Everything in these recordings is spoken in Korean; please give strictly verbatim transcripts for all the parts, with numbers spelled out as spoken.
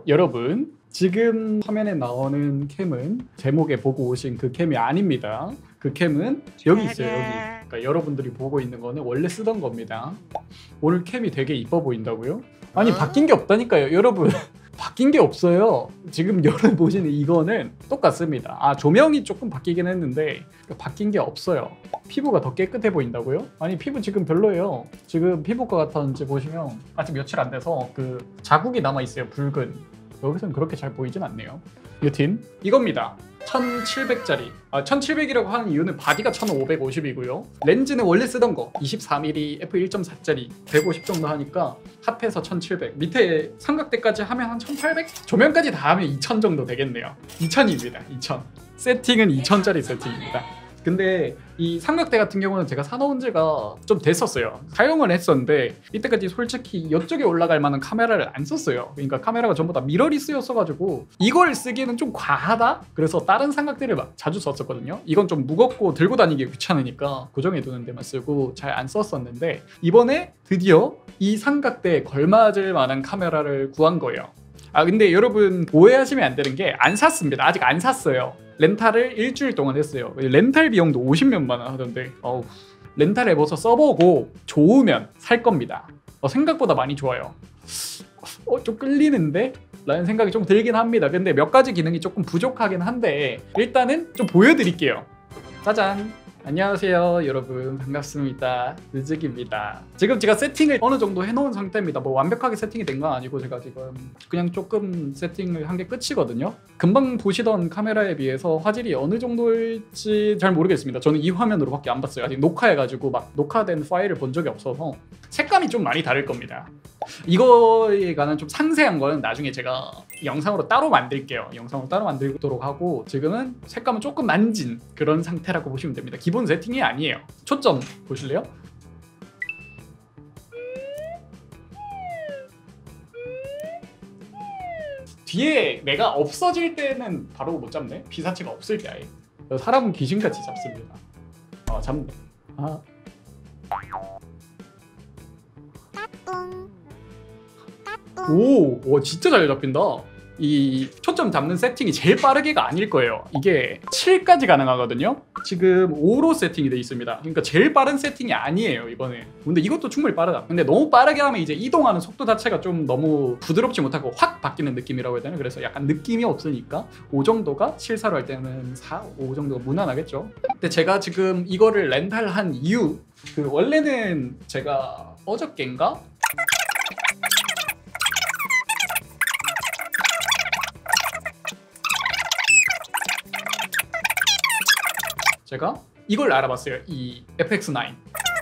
여러분, 지금 화면에 나오는 캠은 제목에 보고 오신 그 캠이 아닙니다. 그 캠은 여기 있어요. 여기. 그러니까 여러분들이 보고 있는 거는 원래 쓰던 겁니다. 오늘 캠이 되게 이뻐 보인다고요? 아니 바뀐 게 없다니까요 여러분. 바뀐 게 없어요. 지금 여러분 보시는 이거는 똑같습니다. 아, 조명이 조금 바뀌긴 했는데 바뀐 게 없어요. 피부가 더 깨끗해 보인다고요? 아니 피부 지금 별로예요. 지금 피부과 같았는지 보시면 아직 며칠 안 돼서 그 자국이 남아 있어요. 붉은. 여기서는 그렇게 잘 보이진 않네요. 여튼 이겁니다. 천칠백 짜리. 아, 천칠백이라고 하는 이유는 바디가 천오백오십이고요. 렌즈는 원래 쓰던 거 이십사 밀리미터 에프 일 점 사 짜리 백오십 정도 하니까 합해서 천칠백. 밑에 삼각대까지 하면 한 천팔백? 조명까지 다 하면 이천 정도 되겠네요. 이천입니다. 이천. 세팅은 이천 짜리 세팅입니다. 근데 이 삼각대 같은 경우는 제가 사놓은 지가 좀 됐었어요. 사용을 했었는데 이때까지 솔직히 이쪽에 올라갈 만한 카메라를 안 썼어요. 그러니까 카메라가 전부 다 미러리스였어가지고 이걸 쓰기에는 좀 과하다? 그래서 다른 삼각대를 막 자주 썼었거든요. 이건 좀 무겁고 들고 다니기 귀찮으니까 고정해두는 데만 쓰고 잘 안 썼었는데 이번에 드디어 이 삼각대에 걸맞을 만한 카메라를 구한 거예요. 아 근데 여러분 오해하시면 안 되는 게 안 샀습니다. 아직 안 샀어요. 렌탈을 일주일 동안 했어요. 렌탈 비용도 오십몇만 원 하던데 어우, 렌탈 해봐서 써보고 좋으면 살 겁니다. 어, 생각보다 많이 좋아요. 어, 좀 끌리는데? 라는 생각이 좀 들긴 합니다. 근데 몇 가지 기능이 조금 부족하긴 한데 일단은 좀 보여드릴게요. 짜잔! 안녕하세요 여러분, 반갑습니다. 느즈기입니다. 지금 제가 세팅을 어느 정도 해놓은 상태입니다. 뭐 완벽하게 세팅이 된 건 아니고 제가 지금 그냥 조금 세팅을 한 게 끝이거든요. 금방 보시던 카메라에 비해서 화질이 어느 정도일지 잘 모르겠습니다. 저는 이 화면으로 밖에 안 봤어요. 아직 녹화해가지고 막 녹화된 파일을 본 적이 없어서 색감이 좀 많이 다를 겁니다. 이거에 관한 좀 상세한 거는 나중에 제가 영상으로 따로 만들게요. 영상으로 따로 만들도록 하고 지금은 색감은 조금 만진 그런 상태라고 보시면 됩니다. 기본 세팅이 아니에요. 초점 보실래요? 뒤에 내가 없어질 때는 바로 못 잡네. 피사체가 없을 때 아예. 사람은 귀신같이 잡습니다. 아 잡네. 아. 오, 오 진짜 잘 잡힌다. 이 초점 잡는 세팅이 제일 빠르게가 아닐 거예요. 이게 칠까지 가능하거든요. 지금 오로 세팅이 돼 있습니다. 그러니까 제일 빠른 세팅이 아니에요 이거는. 근데 이것도 충분히 빠르다. 근데 너무 빠르게 하면 이제 이동하는 속도 자체가 좀 너무 부드럽지 못하고 확 바뀌는 느낌이라고 해야 되나? 그래서 약간 느낌이 없으니까 오 정도가 칠사로 할 때는 사, 오 정도가 무난하겠죠. 근데 제가 지금 이거를 렌탈한 이유, 그 원래는 제가 어저께인가? 제가 이걸 알아봤어요. 이 에프엑스 나인.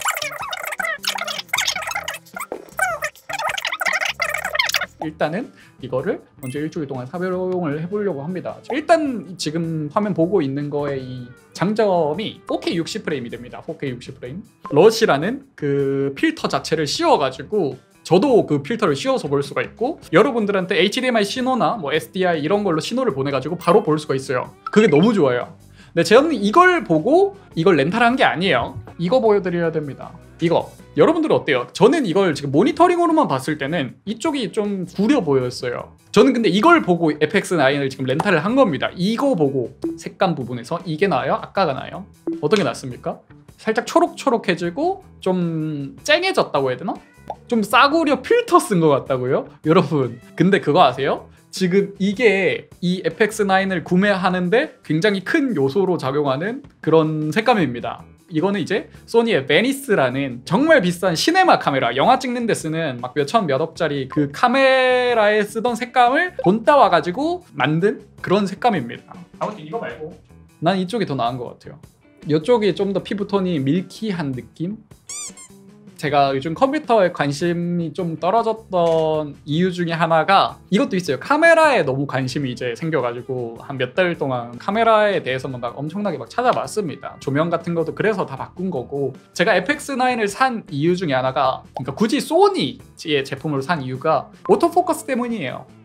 일단은 이거를 먼저 일주일 동안 사용을 해보려고 합니다. 일단 지금 화면 보고 있는 거의 이 장점이 포케이 육십 프레임이 됩니다. 포케이 육십 프레임. 러시라는 그 필터 자체를 씌워가지고 저도 그 필터를 씌워서 볼 수가 있고 여러분들한테 에이치디엠아이 신호나 뭐 에스디아이 이런 걸로 신호를 보내가지고 바로 볼 수가 있어요. 그게 너무 좋아요. 근데 저는 이걸 보고 이걸 렌탈한 게 아니에요. 이거 보여드려야 됩니다. 이거 여러분들은 어때요? 저는 이걸 지금 모니터링으로만 봤을 때는 이쪽이 좀 구려 보였어요. 저는 근데 이걸 보고 에프엑스 나인을 지금 렌탈을 한 겁니다. 이거 보고 색감 부분에서 이게 나아요? 아까가 나아요? 어떤 게 낫습니까? 살짝 초록초록해지고 좀 쨍해졌다고 해야 되나? 좀 싸구려 필터 쓴 것 같다고요? 여러분 근데 그거 아세요? 지금 이게 이 에프엑스 나인을 구매하는데 굉장히 큰 요소로 작용하는 그런 색감입니다. 이거는 이제 소니의 베니스라는 정말 비싼 시네마 카메라, 영화 찍는 데 쓰는 막 몇천 몇억짜리 그 카메라에 쓰던 색감을 본 따와가지고 만든 그런 색감입니다. 아무튼 이거 말고 난 이쪽이 더 나은 것 같아요. 이쪽이 좀 더 피부톤이 밀키한 느낌? 제가 요즘 컴퓨터에 관심이 좀 떨어졌던 이유 중에 하나가 이것도 있어요. 카메라에 너무 관심이 이제 생겨가지고 한 몇 달 동안 카메라에 대해서만 막 엄청나게 막 찾아봤습니다. 조명 같은 것도 그래서 다 바꾼 거고 제가 에프엑스 나인을 산 이유 중에 하나가 그러니까 굳이 소니의 제품으로 산 이유가 오토포커스 때문이에요.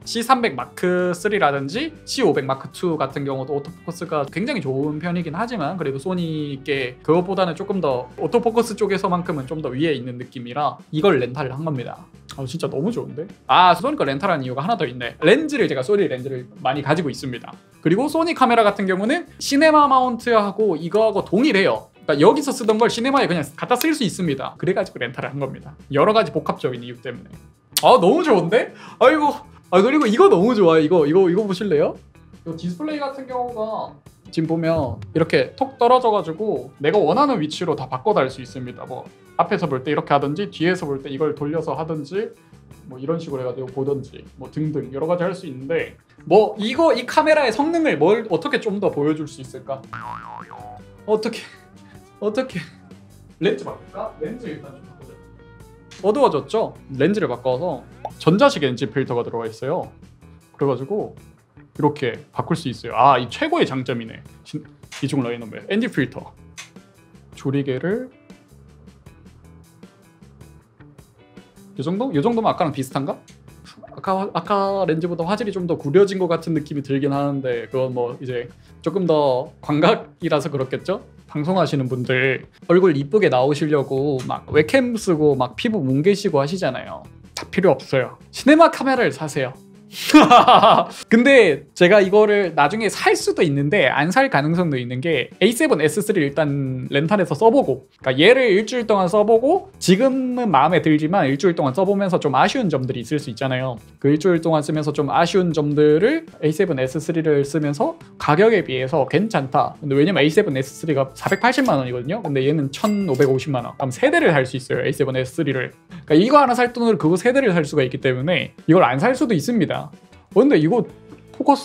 씨 삼백 마크 쓰리라든지 씨 오백 마크 투 같은 경우도 오토포커스가 굉장히 좋은 편이긴 하지만 그래도 소니께 그것보다는 조금 더 오토포커스 쪽에서만큼은 좀 더 위에 있는 느낌이라 이걸 렌탈을 한 겁니다. 아 진짜 너무 좋은데? 아 소니 거 렌탈한 이유가 하나 더 있네. 렌즈를 제가 소니 렌즈를 많이 가지고 있습니다. 그리고 소니 카메라 같은 경우는 시네마 마운트하고 이거하고 동일해요. 그러니까 여기서 쓰던 걸 시네마에 그냥 갖다 쓸 수 있습니다. 그래가지고 렌탈을 한 겁니다. 여러 가지 복합적인 이유 때문에. 아 너무 좋은데? 아이고. 아 그리고 이거 너무 좋아요. 이거 이거 이거 보실래요? 이 디스플레이 같은 경우가 지금 보면 이렇게 톡 떨어져가지고 내가 원하는 위치로 다 바꿔 달 수 있습니다. 뭐 앞에서 볼 때 이렇게 하든지 뒤에서 볼 때 이걸 돌려서 하든지 뭐 이런 식으로 해가지고 보든지 뭐 등등 여러 가지 할 수 있는데 뭐 이거 이 카메라의 성능을 뭘 어떻게 좀 더 보여줄 수 있을까? 어떻게 어떻게 렌즈 바꿀까? 렌즈 일단 좀 바꾸자. 어두워졌죠? 렌즈를 바꿔서 전자식 렌즈 필터가 들어가 있어요. 그래가지고 이렇게 바꿀 수 있어요. 아, 이 최고의 장점이네. 이중 라이너맨 엔디 필터. 조리개를 이 정도? 이 정도면 아까랑 비슷한가? 아까 아까 렌즈보다 화질이 좀 더 구려진 것 같은 느낌이 들긴 하는데 그건 뭐 이제 조금 더 광각이라서 그렇겠죠? 방송하시는 분들 얼굴 이쁘게 나오시려고 막 웹캠 쓰고 막 피부 뭉개시고 하시잖아요. 다 필요 없어요. 시네마 카메라를 사세요. 근데 제가 이거를 나중에 살 수도 있는데 안 살 가능성도 있는 게 에이 세븐 에스 쓰리를 일단 렌탈해서 써보고 그러니까 얘를 일주일 동안 써보고 지금은 마음에 들지만 일주일 동안 써보면서 좀 아쉬운 점들이 있을 수 있잖아요. 그 일주일 동안 쓰면서 좀 아쉬운 점들을 에이 세븐 에스 쓰리를 쓰면서 가격에 비해서 괜찮다. 근데 왜냐면 에이 세븐 에스 쓰리가 사백팔십만 원이거든요. 근데 얘는 천오백오십만 원. 그럼 세 대를 살 수 있어요. 에이 세븐 에스 쓰리를. 그러니까 이거 하나 살 돈으로 그거 세 대를 살 수가 있기 때문에 이걸 안 살 수도 있습니다. 어, 근데 이거 포커스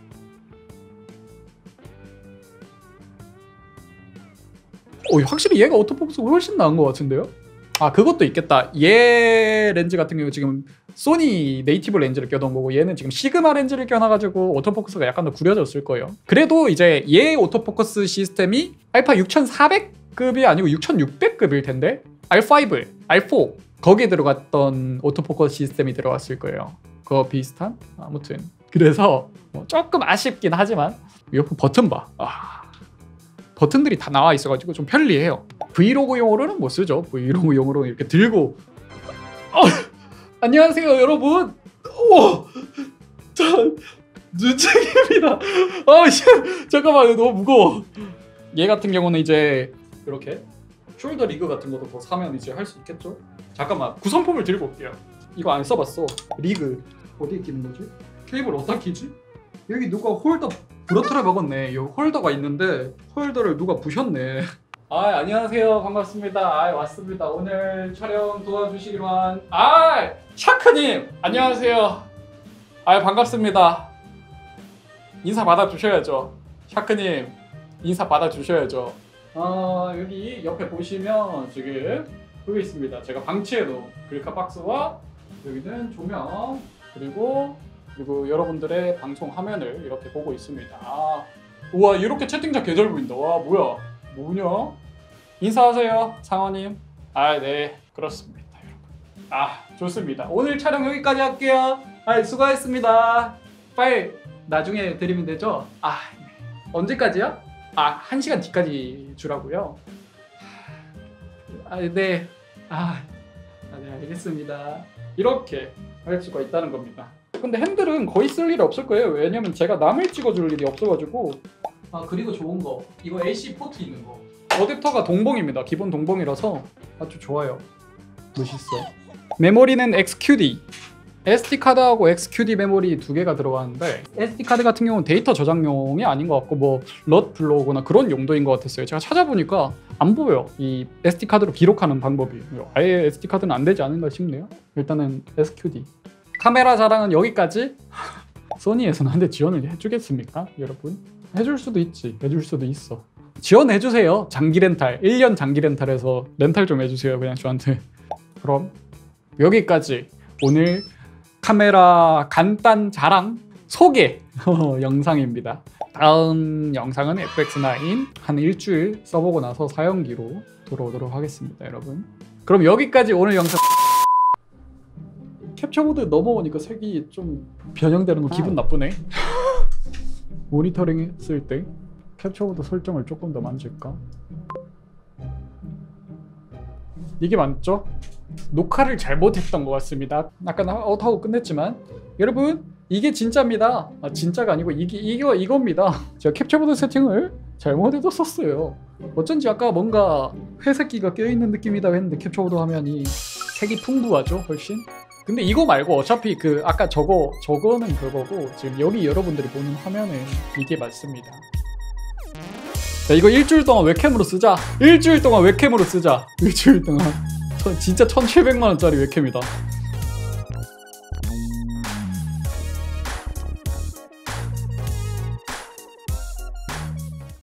어, 확실히 얘가 오토포커스가 훨씬 나은 것 같은데요? 아 그것도 있겠다. 얘 렌즈 같은 경우 지금 소니 네이티브 렌즈를 껴놓은 거고 얘는 지금 시그마 렌즈를 껴놔가지고 오토포커스가 약간 더 구려졌을 거예요. 그래도 이제 얘 오토포커스 시스템이 알파 육천사백급이 아니고 육천육백급일 텐데 알 파이브, 알 포 거기에 들어갔던 오토포커스 시스템이 들어갔을 거예요. 그거 비슷한? 아무튼 그래서 뭐 조금 아쉽긴 하지만 옆에 버튼 봐. 아, 버튼들이 다 나와 있어가지고 좀 편리해요. 브이로그용으로는 못 쓰죠. 브이로그용으로 이렇게 들고 어, 안녕하세요 여러분. 오, 자 눈책입니다. 아 잠깐만 너무 무거워. 얘 같은 경우는 이제 이렇게 숄더 리그 같은 것도 더 사면 이제 할 수 있겠죠? 잠깐만 구성품을 들고 올게요. 이거 안 써봤어. 리그 어디에 끼는 거지? 케이블 어디다 끼지? 여기 누가 홀더 부러뜨려 먹었네. 여기 홀더가 있는데 홀더를 누가 부셨네. 아 안녕하세요 반갑습니다. 아 왔습니다. 오늘 촬영 도와주시기로 한 아 샤크님 안녕하세요. 아 반갑습니다. 인사 받아주셔야죠. 샤크님 인사 받아주셔야죠. 어, 여기 옆에 보시면 지금 여기 있습니다. 제가 방치해놓은 글카 박스와 여기는 조명 그리고 그리고 여러분들의 방송 화면을 이렇게 보고 있습니다. 아, 우와 이렇게 채팅창 개 잘 보인다. 와 뭐야 뭐냐? 인사하세요 상원님. 아 네 그렇습니다 여러분. 아 좋습니다. 오늘 촬영 여기까지 할게요. 아 수고하셨습니다. 파일 나중에 드리면 되죠? 아 네. 언제까지요? 아 한 시간 뒤까지 주라고요? 아 네. 아, 아, 네 알겠습니다. 이렇게 할 수가 있다는 겁니다. 근데 핸들은 거의 쓸 일이 없을 거예요. 왜냐면 제가 남을 찍어줄 일이 없어가지고. 아 그리고 좋은 거 이거 에이씨 포트 있는 거 어댑터가 동봉입니다. 기본 동봉이라서 아주 좋아요. 멋있어. 메모리는 엑스큐디 에스디카드하고 엑스큐디 메모리 두 개가 들어가는데 에스디카드 같은 경우는 데이터 저장용이 아닌 것 같고 뭐 럿 불러오거나 그런 용도인 것 같았어요. 제가 찾아보니까 안 보여. 이 에스디카드로 기록하는 방법이 아예 에스디카드는 안 되지 않은가 싶네요. 일단은 에스큐디 카메라 자랑은 여기까지. 소니에서는 한 대 지원을 해주겠습니까 여러분? 해줄 수도 있지 해줄 수도 있어. 지원해주세요. 장기 렌탈 일 년 장기 렌탈해서 렌탈 좀 해주세요 그냥 저한테. 그럼 여기까지 오늘 카메라 간단 자랑 소개 영상입니다. 다음 영상은 에프엑스 나인 한 일주일 써보고 나서 사용기로 돌아오도록 하겠습니다 여러분. 그럼 여기까지 오늘 영상 캡처보드 넘어오니까 색이 좀 변형되는 거 기분 나쁘네. 모니터링 했을 때 캡처보드 설정을 조금 더 만질까? 이게 맞죠? 녹화를 잘못했던 것 같습니다. 아까 나 아웃하고 끝냈지만 여러분 이게 진짜입니다. 아, 진짜가 아니고 이게 이거 이겁니다. 제가 캡처보드 세팅을 잘못해뒀었어요. 어쩐지 아까 뭔가 회색기가 껴있는 느낌이다 했는데 캡처보드 화면이 색이 풍부하죠 훨씬. 근데 이거 말고 어차피 그 아까 저거 저거는 그거고 지금 여기 여러분들이 보는 화면은 이게 맞습니다. 자, 이거 일주일 동안 웹캠으로 쓰자. 일주일 동안 웹캠으로 쓰자. 일주일 동안 진짜 천칠백만 원짜리 웹캠이다.